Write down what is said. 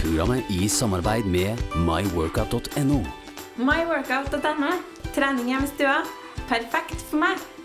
treningsprogrammet i samarbeid med myworkout.no. myworkout.no. Trening hjemme i stua. Perfekt for meg.